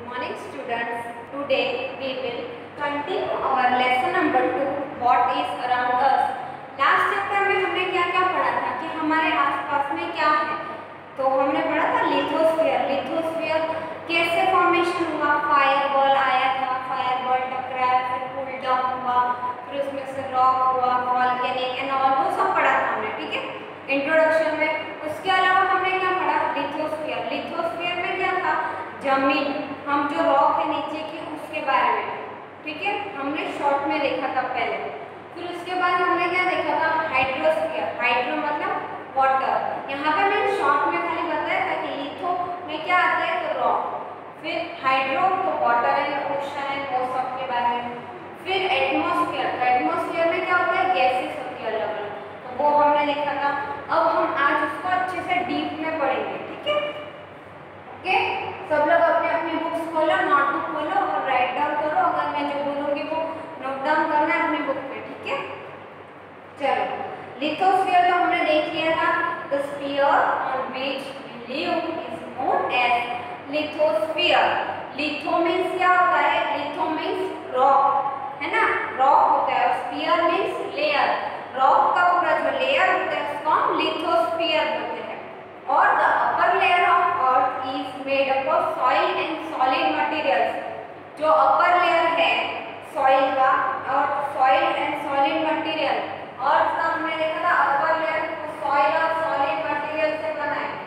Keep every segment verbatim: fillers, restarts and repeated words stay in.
morning students. Today we will continue our lesson number two, what is around us. Last chapter में हमने क्या क्या पढ़ा था कि हमारे आसपास में क्या है। तो हमने पढ़ा था लिथोस्फीयर। लिथोस्फीयर कैसे फॉर्मेशन हुआ, फायरबॉल आया था, फायरबॉल टकराया, फिर कूल डाउन हुआ, फिर उसमें से रॉक हुआ, वॉल्केनिक एंड ऑल, वो सब पढ़ा था हमने, ठीक है, इंट्रोडक्शन में। उसके अलावा हमने क्या पढ़ा, लिथोस्फीयर। लिथोस्फीयर में क्या था, जमीन, हम जो रॉक है नीचे की उसके बारे में, ठीक है, हमने शॉर्ट में देखा था पहले। फिर उसके बाद हमने क्या देखा था, हाइड्रोस्फीयर। हाइड्रो मतलब वाटर। यहाँ पे मैंने शॉर्ट में खाली बताया था कि लिथो में क्या आता है, तो रॉक, फिर हाइड्रो तो वाटर एंड ओशन एंड वो सब के बारे में। फिर एटमॉस्फेयर। एटमॉस्फेयर में क्या होता है, गैसेस होती है अलग अलग, तो वो हमने देखा था। अब हम आज उसको अच्छे से डीप में पढ़ेंगे, ठीक है। ओके, सब लोग अपने अपनी बुक्स खोलो, नोटबुक खोलो और राइट डाउन करो। अगर मैं जो बोलूँगी वो नोट डाउन करना है अपनी बुक में, ठीक है। चलो, लिथोस्फीयर तो हमने देख लिया था। The sphere on which we live is known as lithosphere. Litho means क्या होता है, लिथो मींस रॉक, है ना, रॉक होता है, और स्फीयर मींस लेयर। रॉक का पूरा जो लेयर होता है उसको हम लिथोस्फीयर बोलते हैं। और the upper layer of earth is made up of soil and solid materials. जो अपर लेयर है सॉइल का, और सॉइल एंड सॉलिड मटेरियल, और उसका हमने देखा था अपर लेयर सॉइल और सॉलिड मटेरियल से बना है।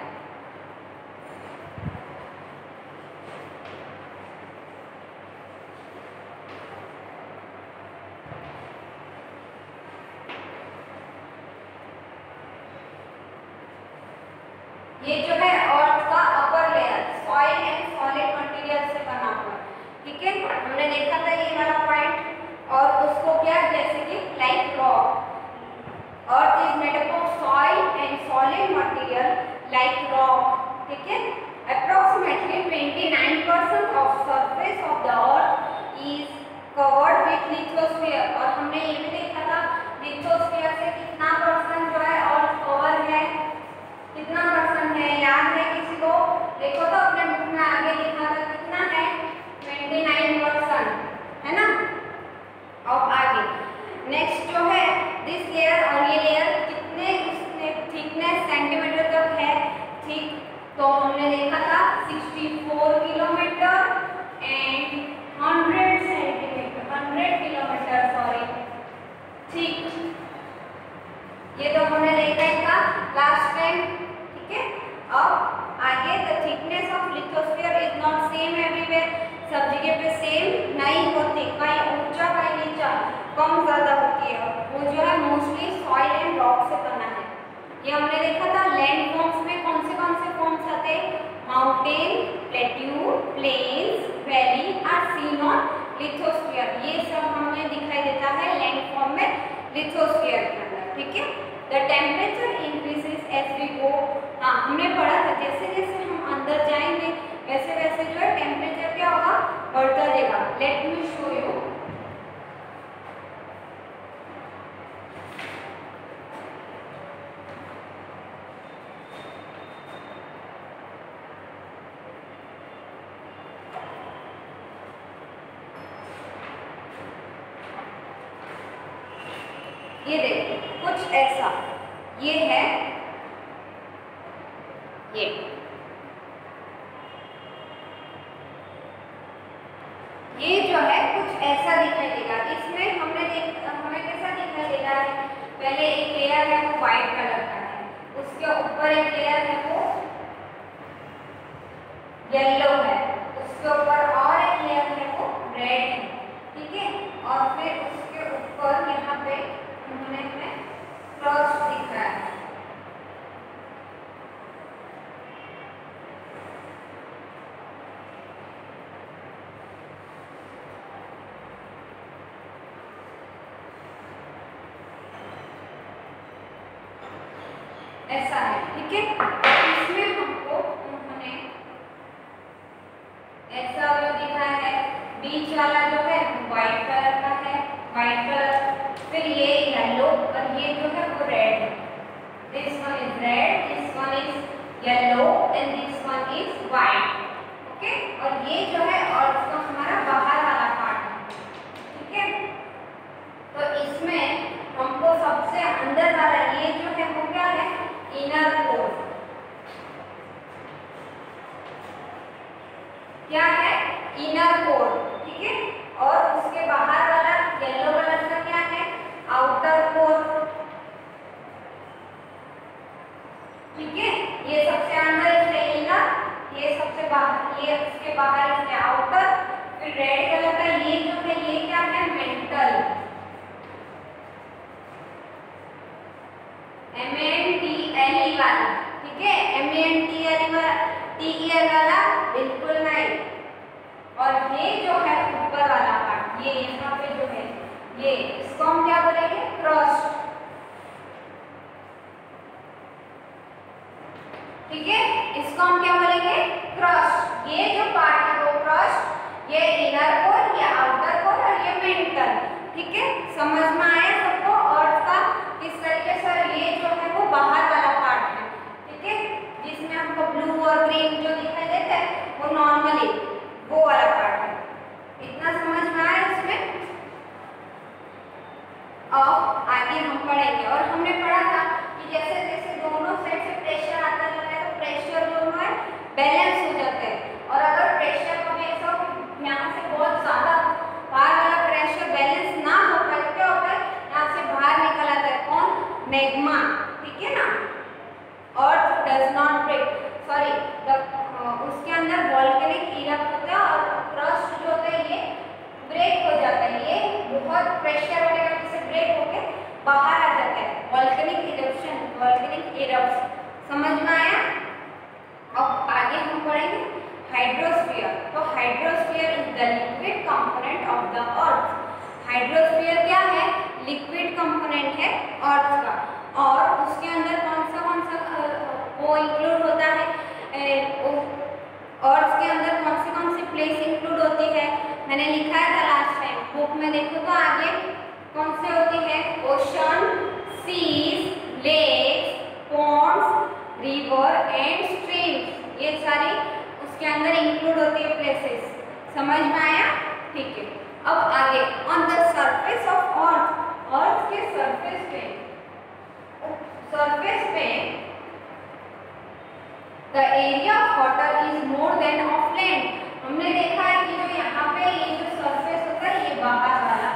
ये जो है अर्थ का upper layer soil and solid material से बना हुआ, ठीक है, हमने देखा था ये वाला पॉइंट। और उसको क्या, जैसे कि like rock, earth is made up of soil and solid material like rock, ठीक है। Approximately twenty nine percent of surface of the earth is covered with lithosphere. और हमने ये भी देखा था लिथोस्फीयर से कितना परसेंट जो है अर्थ कवर है, कितना परसेंट है, याद है किसी को? देखो तो अपने बुक में आगे लिखा था कितना है, ट्वेंटी नाइन परसेंट, है ना। अब आगे नेक्स्ट जो है दिस लेयर, और ये लेयर कितने उसने थिकनेस सेंटीमीटर तक है, ठीक, तो हमने देखा था sixty four kilometer and hundred centimeter, hundred kilometer sorry, ठीक, ये तो हमने देखा था लास्ट टाइम, ठीक है। अब आगे the thickness of lithosphere is not same everywhere. सब जगह पे सेम नहीं होती, कहीं ऊंचा कहीं नीचा, कम ज्यादा होती है। वो जो है मोस्टली सॉइल एंड रॉक से बना है। ये हमने देखा था लैंड फॉर्म्स में कौन से कौन से फॉर्म्स आते हैं, mountain, plateau, plains, valley are seen on lithosphere. ये सब हमें दिखाई देता है लैंड फॉर्म में लिथोस्फीयर के अंदर, ठीक है। The temperature increases as we go. हाँ, हमने पढ़ा था जैसे जैसे हम अंदर जाएंगे वैसे वैसे जो है टेम्परेचर क्या होगा, बढ़ता जाएगा। Let me show you. ये देखो कुछ ऐसा, ये है, ये ये जो है कुछ ऐसा दिखाई देगा। इसमें हमने देख हमें कैसा दिखाई देगा है, पहले एक लेयर है वो व्हाइट कलर का है, उसके ऊपर एक लेयर है वो येलो है, उसके ऊपर और एक लेयर है वो रेड है, ठीक है। और फिर उसके ऊपर यहाँ पे उन्होंने हमें क्रॉस दिख रहा है। ऐसा है, ठीक है। इसमें हमको उन्होंने ऐसा व्यू दिखाया है, बीच वाला जो है व्हाइट कलर का है, व्हाइट कलर, फिर ये येलो और ये जो है वो रेड है। This one is red, this one is yellow and this one is white, okay, और ये जो है और इसका हमारा बाहर वाला पार्ट है, ठीक है। तो इसमें हमको सबसे अंदर वाला ये जो है वो क्या है, इनर कोर, क्या है, इनर कोर, ठीक है। और उसके बाहर वाला येलो कलर का क्या है, आउटर कोर, ठीक है। ये सबसे अंदर इसके इनर, ये सबसे बाहर, ये उसके बाहर इसके आउटर। फिर रेड कलर का ये जो है ये क्या है, mantle, M N T L E वाला, ठीक है। M N T L E वाला, टी ई एल वाला बिल्कुल नहीं। और ये जो है ऊपर वाला पार्ट, ये यहाँ पे जो है ये, इसको हम क्या बोलेंगे, क्रस्ट, ठीक है। इसको हम क्या बोलेंगे, क्रस्ट। ये जो पार्ट है वो क्रस्ट, ये इनर कोर, ये आउटर कोर और ये मेंटल, ठीक है। समझ में आया सबको। और इसका किस तरीके से, ये जो है वो बाहर वाला पार्ट है, ठीक है, जिसमें हमको ब्लू और ग्रीन जो दिखाई देता है वो नॉर्मली वो वाला पार्ट है। इतना समझ में आया इसमें। अब आगे हम पढ़ेंगे। और हमने पढ़ा था कि जैसे जैसे दोनों साइड से प्रेशर आता जाता है तो प्रेशर दोनों है बैलेंस हो जाते हैं। और अगर प्रेशर कभी ऐसा हो कि यहाँ से बहुत ज़्यादा बाहर वाला प्रेशर बैलेंस ना हो पाए तो क्या होता है, यहाँ से बाहर निकल आता है कौन, मैग्मा, ठीक है ना। Earth does not break, sorry उसके अंदर वोल्केनिक इरप्ट होता है और क्रस्ट जो होता है ये ब्रेक हो जाता है। ये बहुत प्रेशर होने की वजह से ब्रेक होके बाहर आ जाता है, वोल्केनिक इरप्शन, वोल्केनिक इरप्ट्स। समझ में आया। अब आगे हम पढ़ेंगे हाइड्रोस्फीयर। तो hydrosphere is the liquid component of the earth. Hydrosphere क्या है, लिक्विड कंपोनेंट है अर्थ का। और उसके अंदर कौन सा कौन सा वो इंक्लूड होता है, अर्थ के अंदर कौन सी कौन सी प्लेस इंक्लूड होती है, मैंने लिखा था लास्ट टाइम, बुक में देखो तो आगे कौन से होती है, ocean, seas, lakes, ponds, river and streams, ये सारी उसके अंदर इंक्लूड होती है प्लेसेस। समझ में आया, ठीक है। अब आगे, on the surface of earth, earth के सरफेस पे, सरफेस पे the area of water is more than of land. हमने देखा है कि जो यहाँ पे ये जो सरफेस होता है ये बाहर वाला,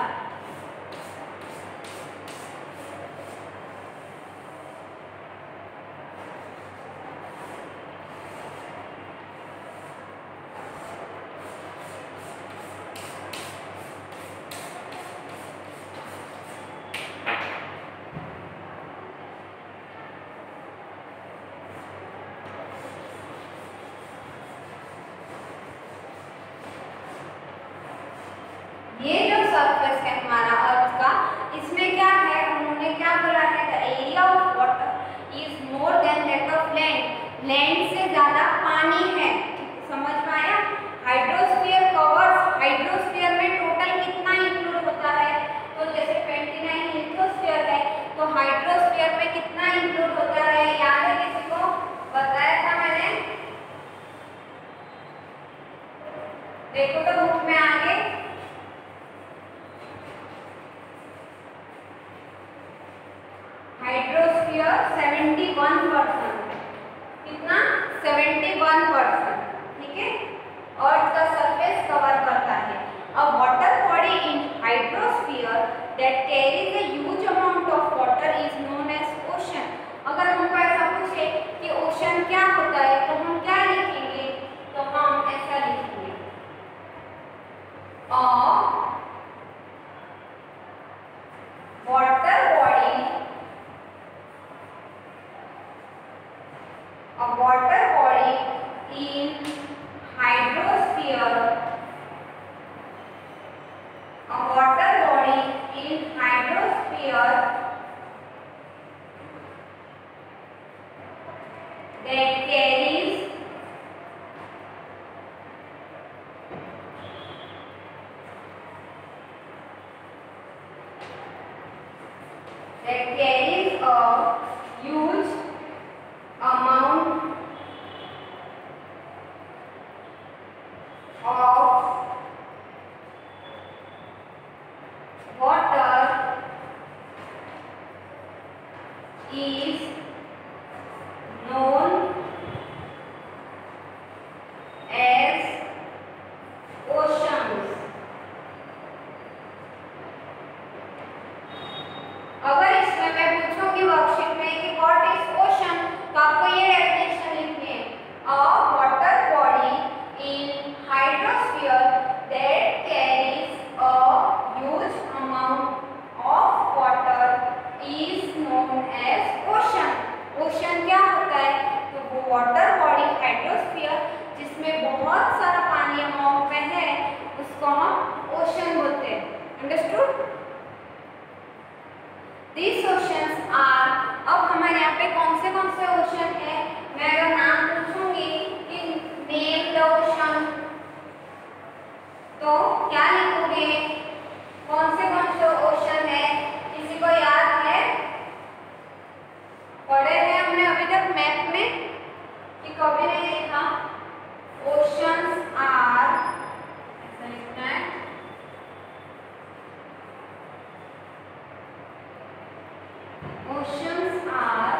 ये जो सरफेस है हमारा अर्थ का, इसमें क्या है, उन्होंने क्या बोला है, the area of water is more than that of land, land से ज्यादा पानी है। समझ में आया। हाइड्रोस्फीयर कवर्स, हाइड्रोस्फीयर में टोटल कितना इंक्लूड होता है, तो जैसे उनतीस लिथोस्फीयर है तो हाइड्रोस्फीयर में कितना इंक्लूड होता है, याद है किसी को, बताया था मैंने, देखो तो बुक में आगे हाइड्रोस्फीयर इकहत्तर परसेंट, कितना, इकहत्तर परसेंट, ठीक है, अर्थ का सरफेस कवर करता है। A water body in hydrosphere that carries a huge amount of water is known as ocean. अगर हमको ऐसा पूछे कि ओशन क्या होता है तो हम क्या लिखेंगे, तो हम ऐसा लिखेंगे, a water body, a water body in hydrosphere, a water body in hydrosphere that carries that carries a huge amount of water is known as oceans. अगर इसमें मैं पूछूंगी वर्कशीट में कि व्हाट इज ओशन, तो आपको ये डेफिनेशन लिखनी है, a water body in hydrosphere that carries a huge amount of water is known as ocean. Ocean क्या होता है? तो वो वाटर बॉडी हाइड्रोस्फीयर जिसमें बहुत सारा पानी अमाउंट में है उसको हम ओशन बोलते हैं। अंडरस्टूड? These oceans are, अब हमारे यहाँ पे कौन से कौन से ओशन है, मैं अगर नाम पूछूंगी कि नेम द ओशन, तो क्या लिखोगे? कौन से कौन से ओशन है? किसी को याद है? पढ़े हैं हमने अभी तक मैप में कि कभी नहीं लिखा? ओशंस आर, ऐसा लिखना है, oceans are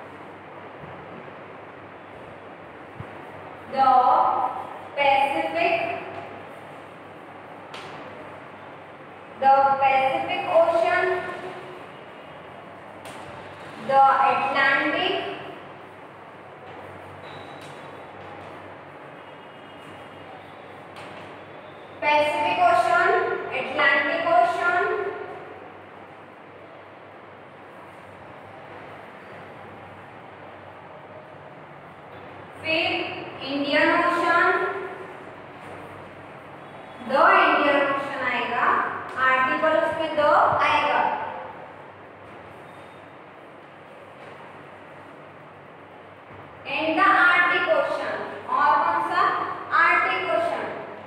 the Pacific, the Pacific Ocean, the Atlantic, Pacific Ocean, Atlantic Ocean, फिर Indian Ocean, the Indian Ocean आएगा, आर्टिकल उसमें द आएगा, एंड द आर्टिक ओशन, और कौन सा? Arctic Ocean.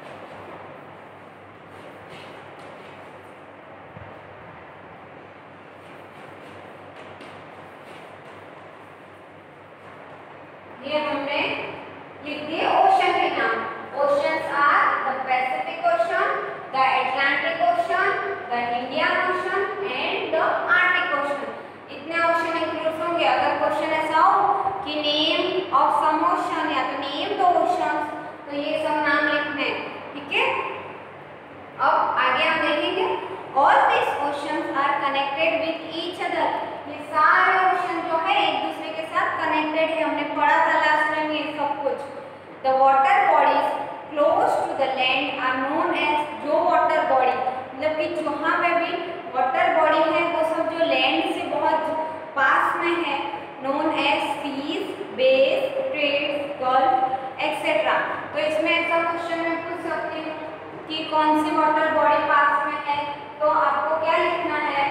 ये हमने लिख दिए ओशन के नाम। Oceans are the Pacific Ocean, the Atlantic Ocean, the Indian Ocean and the Arctic Ocean. इतने ओशन इंक्लूड होंगे। अगर क्वेश्चन ऐसा हो कि नेम ऑफ सम ओशन या तो नेम द ओशंस, तो ये सब नाम लिखने हैं, ठीक है? अब आगे हम देखेंगे all this oceans are connected with each other. ये सारे ओशन जो है एक दूसरे के साथ कनेक्टेड है, हमने पढ़ा था लास्ट टाइम ये सब कुछ। The water bodies close to the land are known as, जो वाटर बॉडी मतलब कि जहाँ पे भी वाटर बॉडी है वो सब जो लैंड से बहुत पास में है, known as seas, bays, straits, gulf etcetera. तो इसमें ऐसा क्वेश्चन मैं पूछ सकती हूँ कि कौन सी वाटर बॉडी पास में है, तो आपको क्या लिखना है?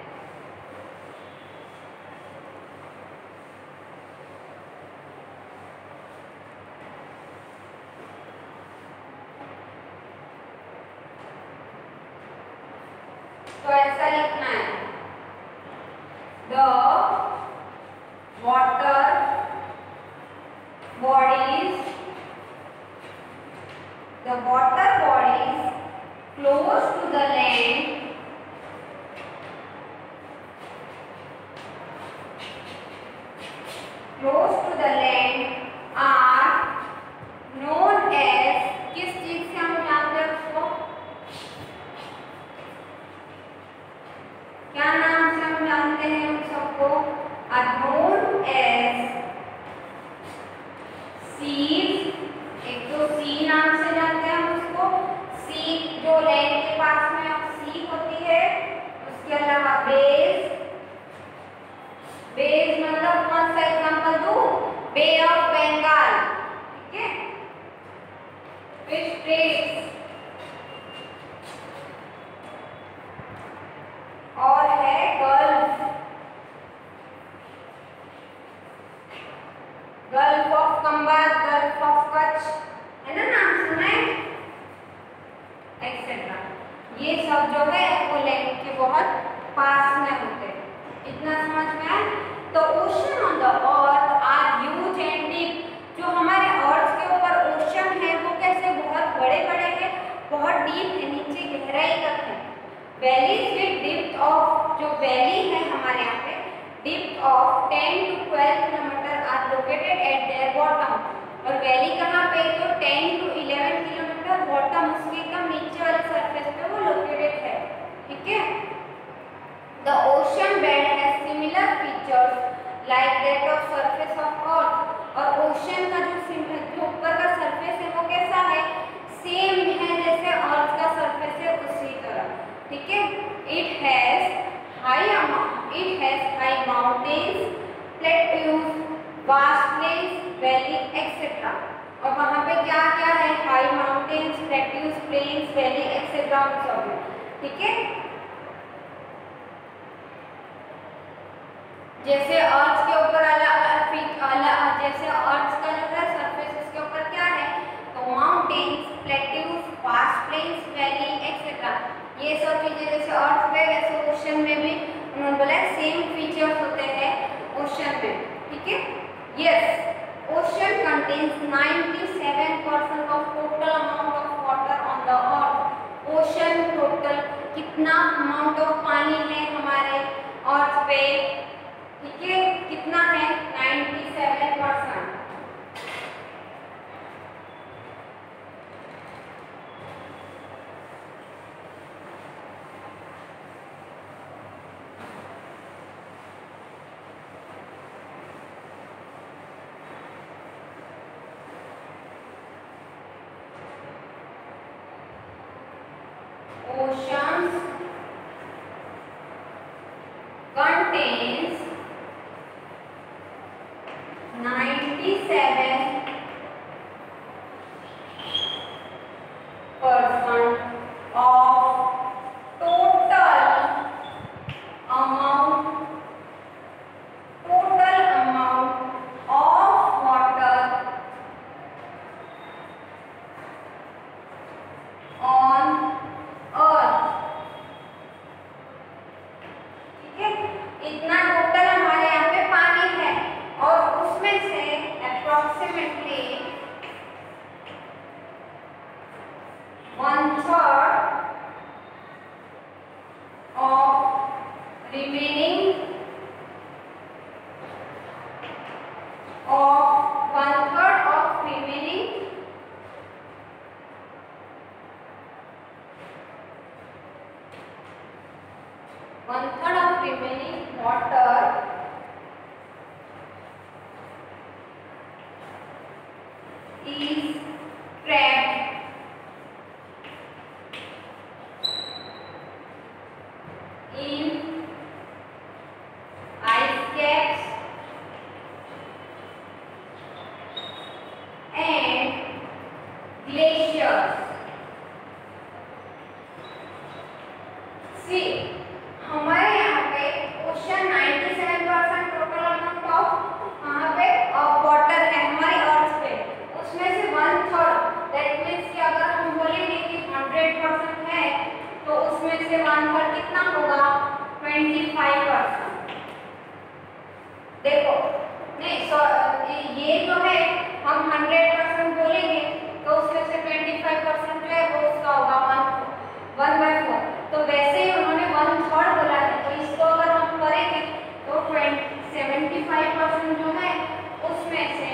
तो ऐसा लिखना है, the water bodies, the water bodies close to the land close to the land are known as, किस चीज से हम जानते हैं उसको? क्या नाम से हम जानते हैं उन सबको? Are known as seas. एक तो सी नाम से जानते हैं हम उसको, सी जो लैंड के पास में सी होती है। उसके अलावा बेस, बेस मतलब कौन सा एग्जांपल दूं? बे ऑफ बंगाल, ठीक है? फिर स्ट्रेट्स, और है गल्फ, गल्फ ऑफ कंबार, गल्फ ऑफ कच्छ, है ना, नाम सुना है, एक्सेट्रा। ये सब जो है वो लैंड के बहुत पास में होते हैं। इतना समझ में आया? तो ocean on the earth are huge and deep. जो हमारे अर्थ के ऊपर ओशन है वो कैसे बहुत बड़े बड़े वैली है हमारे यहाँ पे deep of ten to twelve kilometer are located at their bottom, और वैली कहाँ पे तो ten to eleven kilometer bottom उसके एकदम नीचे वाले सरफेस पे वो लोकेटेड है, ठीक है। The ocean bed has similar features like that of surface of earth, और ओशन का जो जो ऊपर का सरफेस है वो कैसा है, सेम है जैसे अर्थ का सरफेस है उसी तरह, ठीक है। It has high it has high mountains, plateaus, vast plains, valley etcetera, और वहाँ पे क्या क्या है, high mountains, plateaus, plains, valley etcetera सब है, ठीक है। जैसे अर्थ के ऊपर अलग अलग जैसे अर्थ का जो है सरफेस इसके ऊपर क्या है तो mountains, plateaus, vast plains, valley etcetera, ये सब चीजें जैसे अर्थ पे वैसे ओशन में भी उन्होंने बोला सेम फीचर्स होते हैं ओशन में, ठीक है। Yes, ocean contains ninety seven percent of total amount of water on the earth. Ocean total कितना अमाउंट ऑफ पानी है हमारे अर्थ पे, ठीक है, कितना है ninety seven percent. Oceans contains ninety-seven percent of total amount total amount of water on earth, ठीक है। इतना टोटल हमारे यहाँ पे पानी है और उसमें से approximately one third of remaining of one third of remaining one third of remaining water is trapped in ice caps and glaciers. See, हमारे यहाँ पे ओशन सत्तानवे परसेंट टोटल अमाउंट ऑफ वहाँ पे वाटर है हमारी अर्थ पे, उसमें से वन थर्ड दैट मीन्स कि अगर हम बोलेंगे कि हंड्रेड परसेंट है तो उसमें से वन थर्ड कितना होगा ट्वेंटी फाइव परसेंट। देखो नहीं सो ये जो है हम हंड्रेड परसेंट बोलेंगे तो उसमें से ट्वेंटी फाइव परसेंट जो है वो उसका होगा वन वन बाई फोर, तो वैसे ही उन्होंने वन थर्ड बोला है तो इसको अगर हम करेंगे तो सेवेंटी फाइव परसेंट जो है उसमें से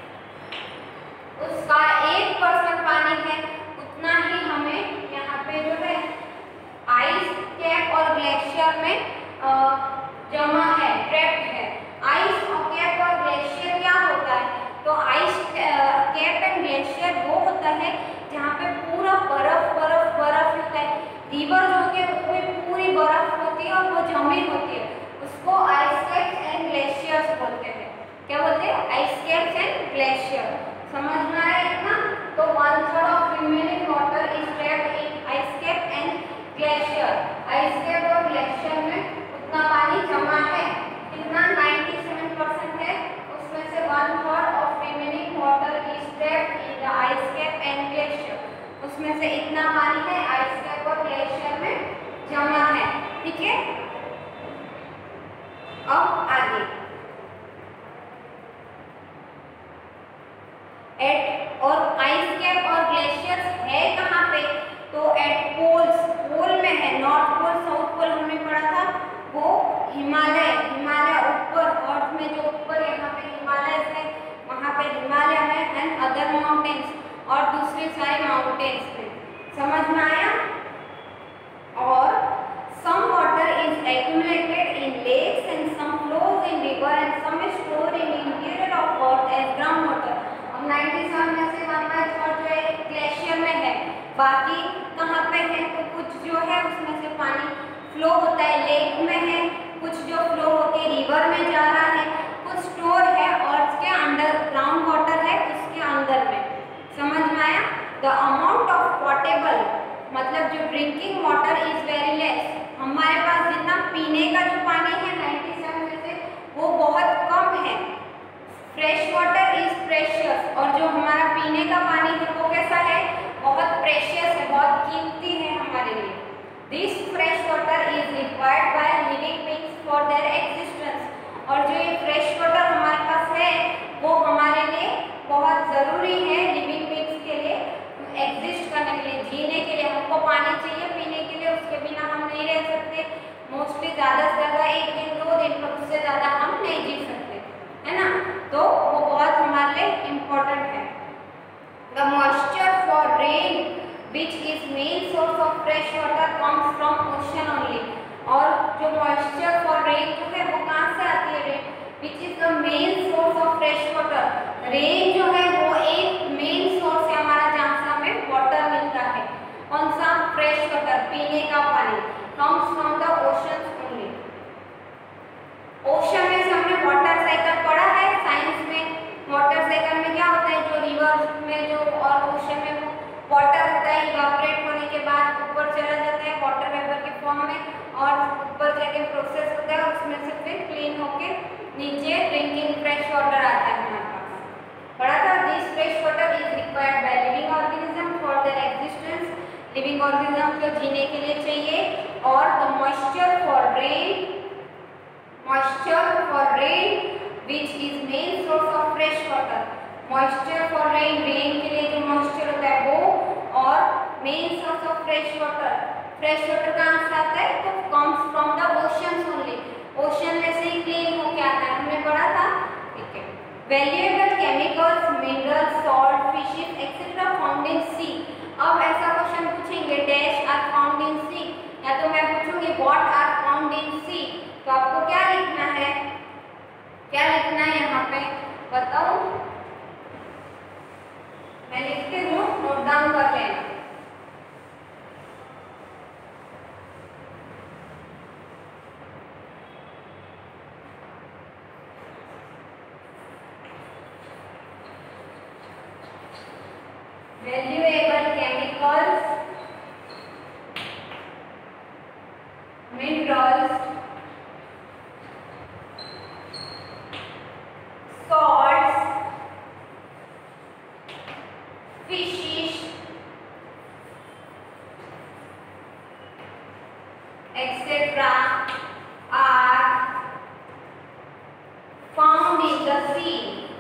उसका एक परसेंट पानी है उतना ही हमें यहाँ पे जो है आइस कैप और ग्लेशियर में जमा है, ट्रैप्ड है। आइस और कैप और ग्लेशियर क्या होता है तो आइस कैप एंड ग्लेशियर वो होता है जहाँ पे पूरा बर्फ बर्फ बर्फ होता है, रिवर जो होती है वो भी पूरी बर्फ होती है और वो जमी होती है, उसको आइस कैप्स एंड ग्लेशियर्स बोलते हैं। क्या बोलते हैं आइस कैप्स एंड ग्लेशियर, समझ में आया इतना। तो one third of remaining water is trapped in ice cap and glacier, ice cap और ग्लेशियर में उतना पानी जमा है कितना नाइंटी सेवन परसेंट है, उसमें से one third of remaining water is trapped in the ice cap and glacier, उसमें से इतना पानी है आइस कैप और ग्लेशियर में जमा है, ठीक है। अब आगे एट और आइस कैप और ग्लेशियर्स है कहाँ पे तो एट पोल्स, पोल में है, नॉर्थ पोल साउथ पोल हमने पढ़ा था वो हिमालय हिमालय ऊपर अर्थ में जो ऊपर यहाँ पे हिमालय है वहाँ पे हिमालय है एंड अदर माउंटेन्स और दूसरी सारी माउंटेन्स में। समझ में आया? और some water is accumulated in lakes and some flows in river and some is stored in interior of earth as ground water। अब सत्तानवे में से वन बाई थर्ड जो है ग्लेशियर में है, बाकी कहाँ पे है? तो कुछ जो है उसमें से पानी फ्लो होता है लेक में है, कुछ जो फ्लो होके रिवर में जा रहा है, कुछ स्टोर है अर्थ के अंडर ग्राउंड वाटर है उसके अंदर में। समझ में आया? द अमाउंट ऑफ पोर्टेबल मतलब जो drinking water is very less. हमारे पास जितना पीने का जो पानी है सत्तानवे में से वो बहुत कम है। फ्रेश वाटर इज प्रेशियस और जो हमारा पीने का पानी है वो कैसा है? बहुत प्रेशियस है, बहुत कीमती है हमारे लिए। This fresh water is required by living beings for their existence और जो ये फ्रेश वाटर हमारे पास है वो हमारे लिए बहुत ज़रूरी है लिविंग बीइंग्स के लिए एग्जिस्ट करने के लिए, जीने के लिए। हमको पानी चाहिए पीने के लिए, उसके बिना हम नहीं रह सकते। मोस्टली ज़्यादा से ज़्यादा एक दिन दो दिन पर उससे ज़्यादा हम नहीं जी सकते, है ना? तो वो बहुत हमारे लिए इम्पोर्टेंट है। The moisture for rain which is main source of fresh water comes from ocean only. और जो मॉइस्चर फॉर रेन जो है वो कहाँ से आती है? Rain which is the main source of fresh water. Rain जो है वो एक मेन सोर्स है हमारा जहाँ से हमें वाटर मिलता है। कौन सा? फ्रेश वाटर, पीने का पानी। Comes from the oceans only. Ocean में से हमने वाटर साइकिल पढ़ा है साइंस में। वाटर साइकिल में क्या होता है? जो रिवर में जो और ओशन में वो वाटर होता है इवापोरेट होने के बाद ऊपर चला जाता है वाटर वेपर के फॉर्म में और ऊपर जाके प्रोसेस होता है उसमें से फिर क्लीन होके नीचे ड्रिंकिंग फ्रेश वाटर आता है हमारे पास। पढ़ा था? This fresh water is required by living organism for their existence. Living organism को जीने के लिए चाहिए। और the moisture for rain moisture for rain which is main source of fresh water. Moisture for rain, rain के लिए जो moisture होता है वो, और main source of fresh water. Fresh water कहाँ से आता है? तो comes from the oceans only. Ocean में से ही क्लीन होके आता है, हमने पढ़ा था। ठीक है। Valuable chemicals, minerals, salt, fishes etcetera found in sea. अब ऐसा क्वेश्चन पूछेंगे dash are found in sea, या तो मैं पूछूंगी what are found in sea. तो आपको क्या लिखना है? क्या लिखना है यहाँ पे बताओ? मैं लिखती हूँ, नोट डाउन कर लेना। Valuable chemicals, minerals, salts, fishes, et cetera are found in the sea.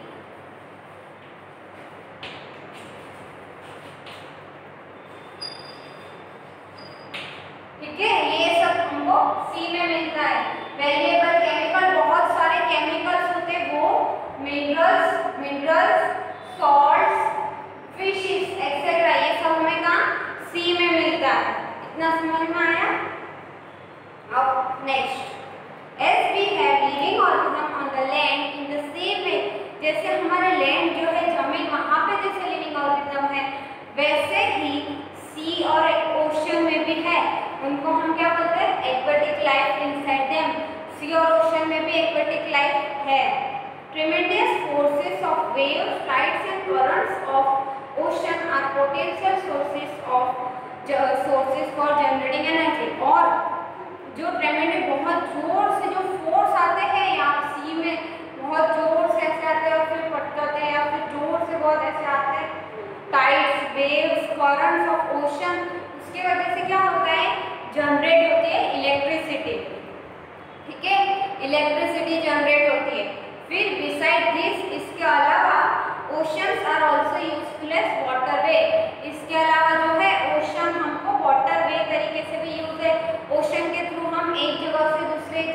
ठीक है, ये सब हमको सी में मिलता है। वेरिएबल केमिकल, बहुत सारे केमिकल्स होते हैं, वो minerals minerals salts, fishes etcetera, ये सब हमें कहाँ? सी में मिलता है। इतना समझ में आया? अब next, as we have living organism on the land in the same way, जैसे हमारे लैंड जो है जमीन वहाँ पे जैसे लिविंग ऑर्गेनिज्म है वैसे ही सी और ओशन में भी है। उनको हम क्या बोलते हैं? Aquatic life inside them. Sea और ओशन में भी एक्वेटिक लाइफ है। Tremendous forces of waves, tides and currents of ocean are potential sources of sources for generating energy. और जो ट्रेमेंडस बहुत जोर से जो फोर्स आते हैं यहाँ सी में, बहुत जोर से ऐसे आते हैं और फिर पटकते हैं, या फिर जोर से बहुत ऐसे आते हैं tides, waves, currents of ocean, उसकी वजह से क्या होता है? जनरेट होती है इलेक्ट्रिसिटी। ठीक है, इलेक्ट्रिसिटी जनरेट होती है। फिर बिसाइड दिस, इसके अलावा oceans are also useful as waterway. इसके अलावा जो है ओशन हमको वाटरवे तरीके से भी यूज है। ओशन के थ्रू हम एक जगह से दूसरे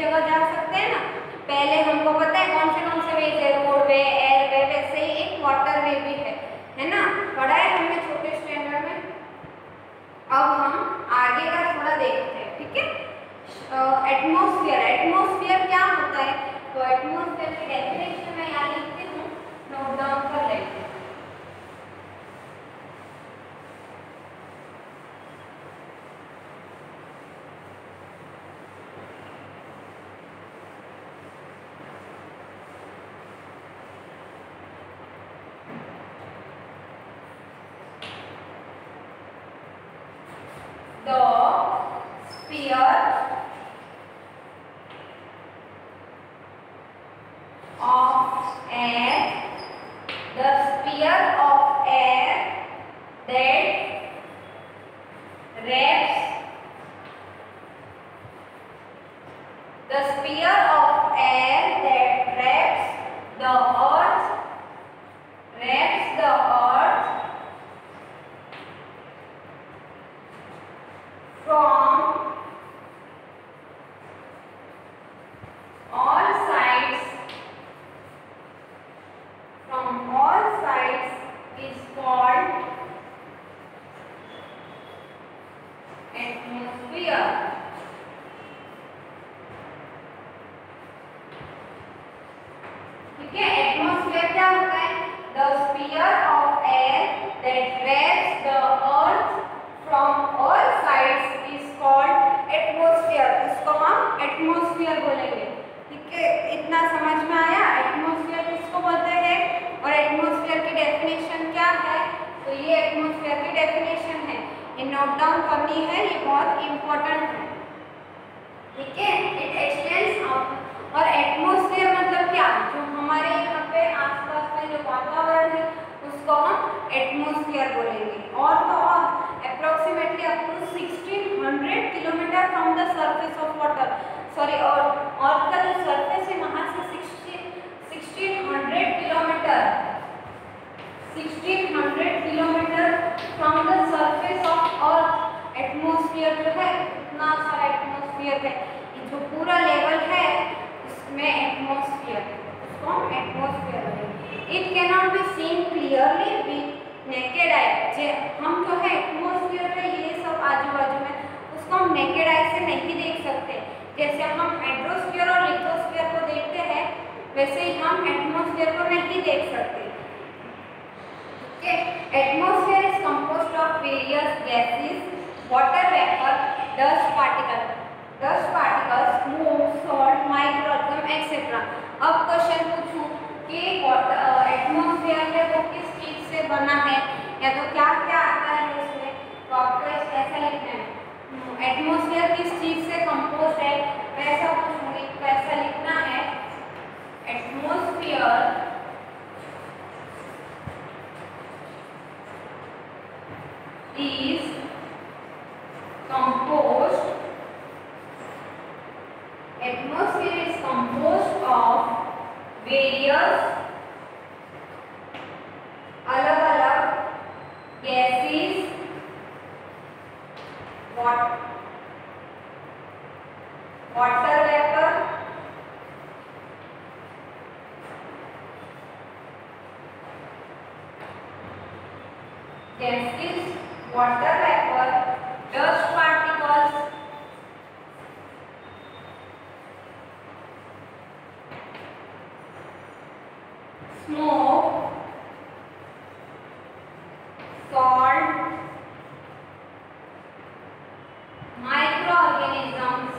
वे भी है है ना, पढ़ा है हमने छोटे स्टैंडर्ड में। अब हम आगे का थोड़ा देखते हैं, ठीक है। एटमॉस्फेयर, एटमॉस्फेयर क्या होता है? तो एटमॉस्फेयर की डेफिनेशन मैं यहाँ लिखती हूँ, नोट डाउन कर लेते हैं। The sphere of air, the sphere of air that wraps, the sphere of air that wraps the earth, wraps the earth from all sides, from all sides is called atmosphere. ठीक है, atmosphere क्या होता है? The sphere of air that wraps the earth from all sides is called atmosphere. इसको हम atmosphere बोलेंगे, ठीक है। इतना समझ में आया? एटमॉस्फेयर किसको बोलते हैं और एटमॉस्फेयर की डेफिनेशन क्या है? तो ये एटमॉस्फेयर की डेफिनेशन है, ये नोट डाउन करनी है, ये बहुत इंपॉर्टेंट है, ठीक है। इट एक्सटेंड्स, और एटमॉस्फेयर मतलब क्या? जो हमारे यहाँ पे आसपास में जो वातावरण है उसको हम एटमॉस्फेयर बोलेंगे। और तो और approximately up to sixteen hundred kilometer from the surface of water, sorry, और अर्थ का जो सरफेस है वहाँ से sixteen hundred kilometer, sixteen hundred kilometer from the surface of earth atmosphere जो है, इतना सारा एटमॉस्फेयर है, जो पूरा लेवल है उसमें एटमॉस्फेयर, उसको हम एटमॉस्फेयर बोलेंगे। It can not be seen clearly with naked eye, जे हम जो है एटमॉस्फेयर है ये सब आजू बाजू में, उसको हम नेकेड आई से नहीं देख सकते। जैसे हम हाइड्रोस्फीयर और लिथोस्फीयर को देखते हैं वैसे ही हम एटमॉस्फेयर को नहीं देख सकते। Atmosphere is composed of various gases, water vapour, dust particle, dust particles, smoke, salt, microorganism etcetera. अब क्वेश्चन पूछूं कि एटमॉस्फेयर है वो किस चीज से बना है या तो क्या क्या आता है उसमें, तो आपको ऐसा लिखना है। एटमॉस्फेयर किस चीज से कंपोज है वैसा पूछूंगी, वैसा लिखना है। Atmosphere is composed, atmosphere is composed of various अलग अलग gases, what water vapor, gases, water vapor, dust particles, smoke, salt, microorganisms,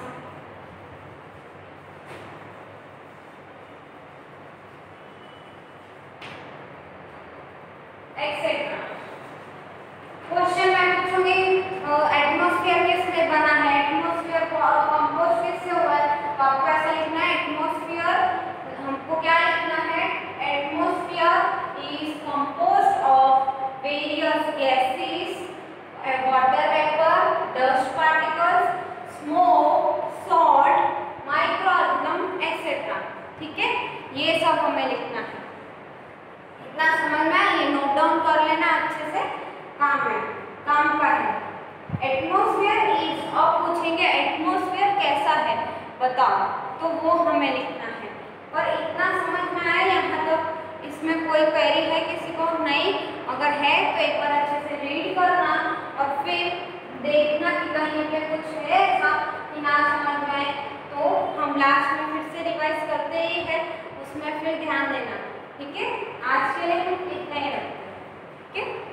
etcetera. Question मैं पूछूंगी एटमॉस्फेयर किससे बना है, एटमॉस्फेयर कंपोज किससे हुआ है, तो आपको ऐसा लिखना है एटमॉस्फेयर, हमको क्या लिखना है? Atmosphere is composed of various gases, water vapour, dust particles, smoke, salt, microorganism etcetera, ठीक है। ये सब हमें लिखना है, इतना समझ में आया? ये नोट डाउन कर लेना अच्छे से, काम है, काम का है। एटमॉस्फेयर इज, अब पूछेंगे एटमॉस्फेयर कैसा है बताओ, तो वो हमें लिखना है। और इतना समझ में आया यहाँ तक? इसमें कोई क्वेरी है किसी को? नहीं। अगर है तो एक बार अच्छे से रीड करना और फिर देखना कि कहीं पे कुछ है ऐसा कि ना समझ में आए तो हम लास्ट में फिर से रिवाइज करते ही है, उसमें फिर ध्यान देना। ठीक है, आज के लिए हम इतना ही रखते हैं। ठीक है।